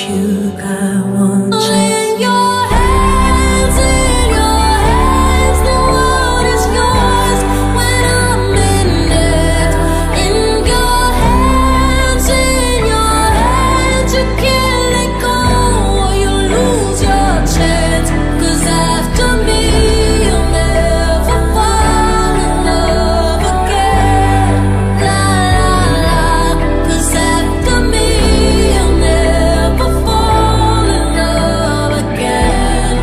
you got one chance. In your hands, the world is yours when I'm in it. In your hands, you can't let go or you lose your chance. 'Cause after me, you'll never fall in love again. La la la. 'Cause after me, you'll never fall in love again.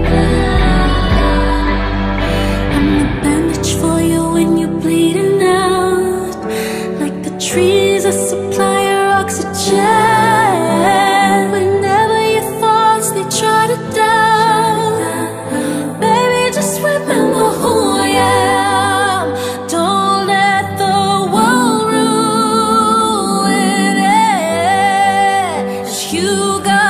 I'm the bandage for you when you're bleeding out, like the trees that supply your oxygen. Whenever your thoughts they try to doubt, baby, just remember who I am. Don't let the world ruin it. 'Cause you got